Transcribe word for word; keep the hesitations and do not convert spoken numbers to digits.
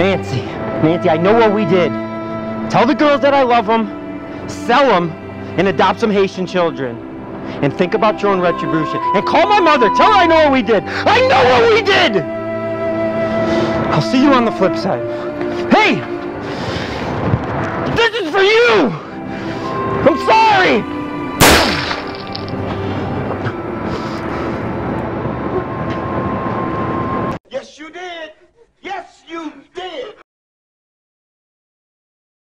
Nancy, Nancy, I know what we did. Tell the girls that I love them, sell them, and adopt some Haitian children. And think about your own retribution. And call my mother, tell her I know what we did. I know what we did! I'll see you on the flip side. Hey! This is for you! I'm sorry!